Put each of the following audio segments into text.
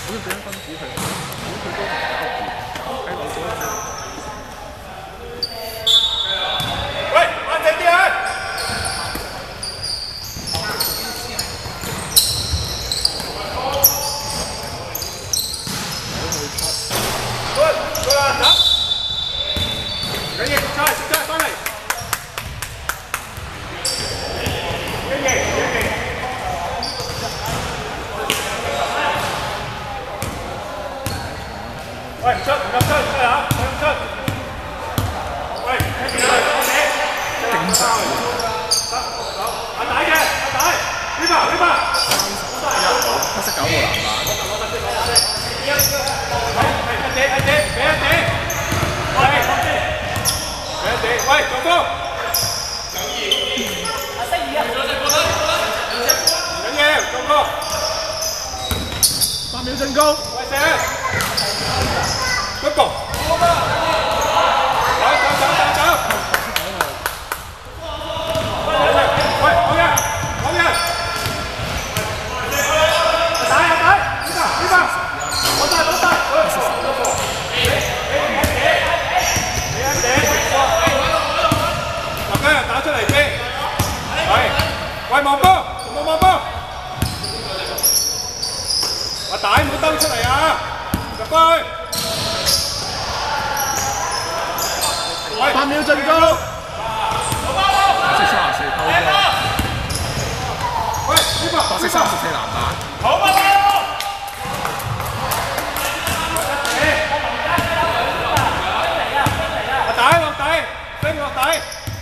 好似俾分子佢，佢都唔搞掂，喺度做一做。 喂，安靜啲啊！緊要，出翻嚟。喂，唔出，出嚇，唔出。喂，聽住啦，我哋勁爆，阿大嘅，阿大，呢把， 黑色9號籃板。 喂，做工。 阿星兒啊， 唔緊要，做工。 3秒進攻。 喂，射。Good ball. 走。喂，好嘢。打，呢把。攞晒。嗱，今日打出嚟先。喂，望波，冇望波。阿大唔好兜出嚟啊！入翻去。 8秒進攻。白色34偷波。 喂，呢個白色34籃板。 好啊！阿大落底，飛落底。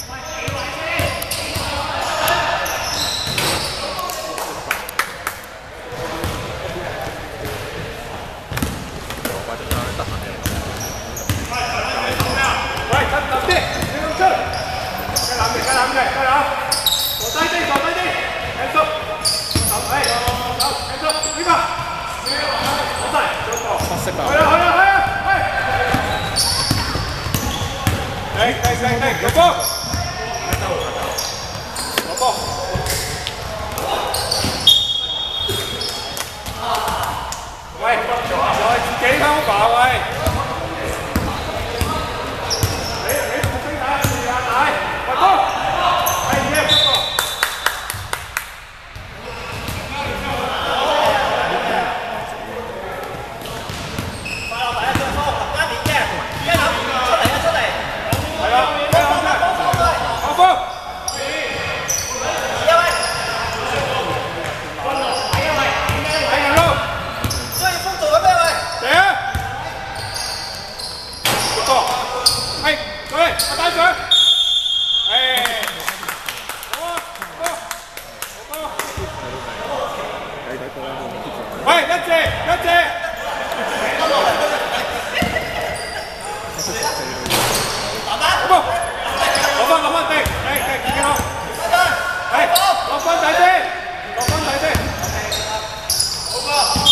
有波！喂，再自己偷吧喂！你唔好打住啊大！喂波！係嘅，不過。快樂第一張波，林家典嘅，一諗出嚟。係啊！放波！喂，一隻。攞翻地，自己攞。落翻底先。好波。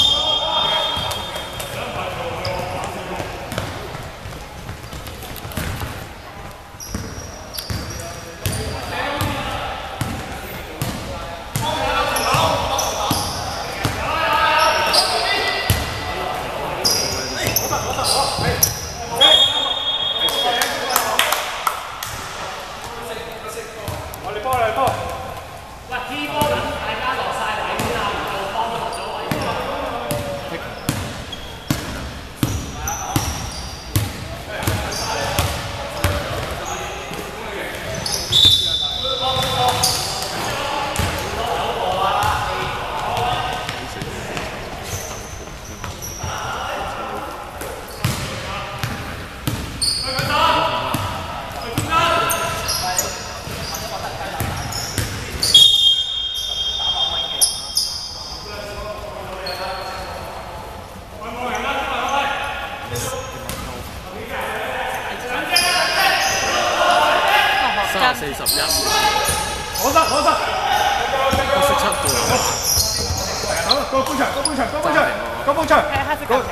41。 攞得。 黑色7號籃板。 好，高半場。 係黑色球。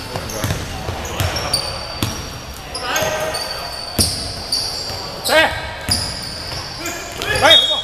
射。喂，好波。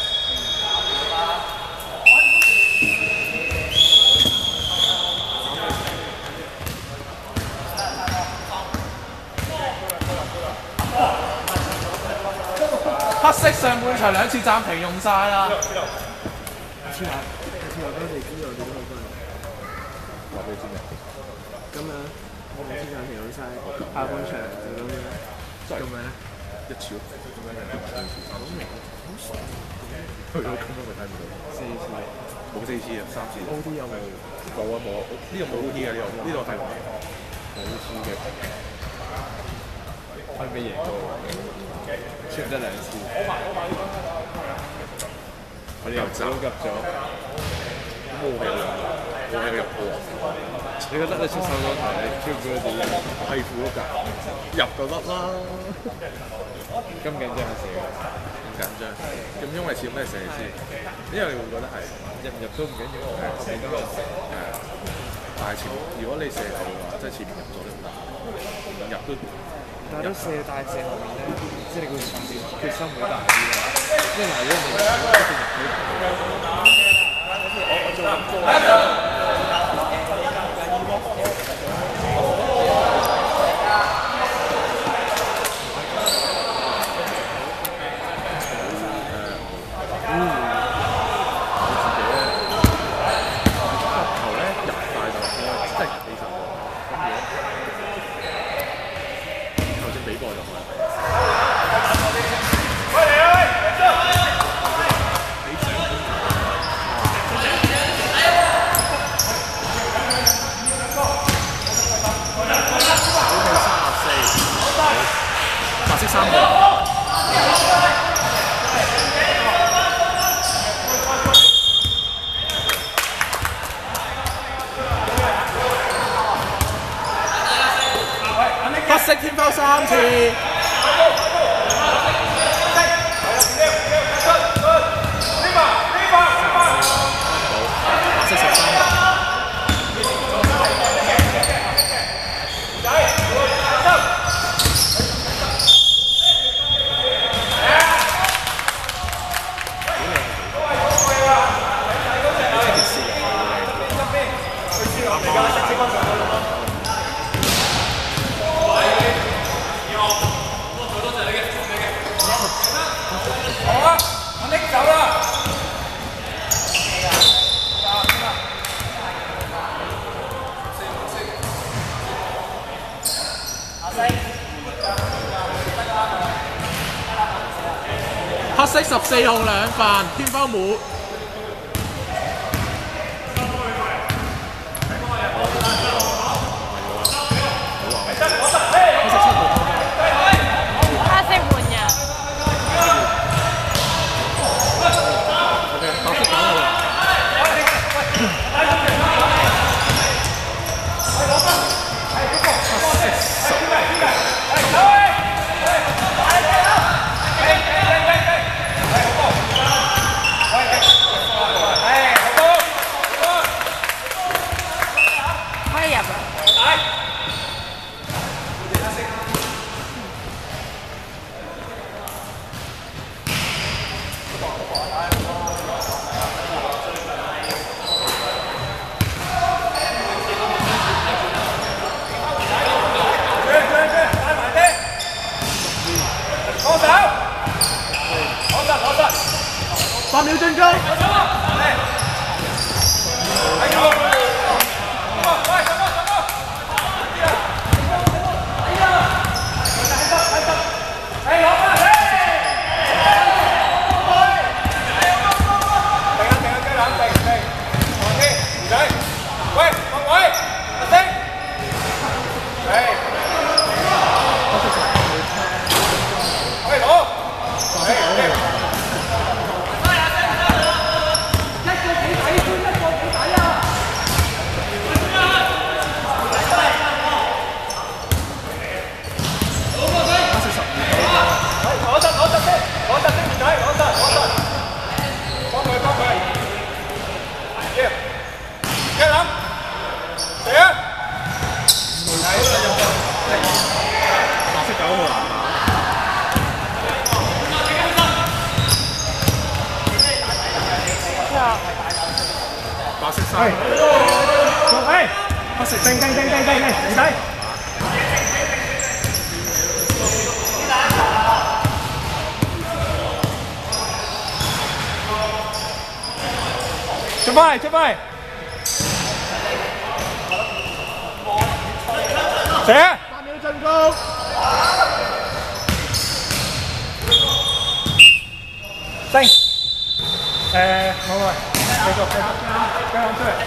黑色上半場2次暫停用晒啦。 黐下，黐下嗰地知道你嗰個分。 話俾你知咩？ 咁樣2次暫停用晒，下半場就咁樣。 咁樣咧？一次咯，咁樣2次。好傻。去到咁樣咪睇唔到。4次。冇4次啊，3次。OT 有冇？冇啊冇啊，呢個冇 OT 嘅呢度係冇 OT 嘅。可以俾贏到，輸唔得2次。我哋又走急咗，冇係佢入波。你覺得你出手嗰台，你 Q 佢哋係負嗰格，入就得啦。咁緊張嘅事，咁緊張。咁因為似咩射先？因為你會覺得係入唔入都唔緊要，係都係但係如果你射球嘅話，即係前面入咗都唔得，入都。 但係都射大射後面咧，即係你個決心會大啲啦。因為如果你黑色天拋3次。黑色14號2犯，天拋帽。8秒進攻。白色衫。哎，黑色定，唔使。 翻嚟，出翻嚟。射 3秒進攻。 升。冇喂，繼續出嚟。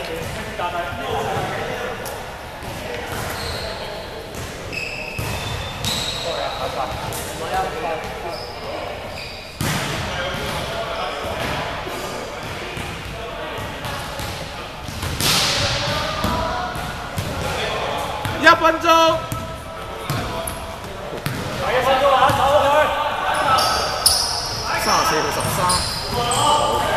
1分鐘。34-13。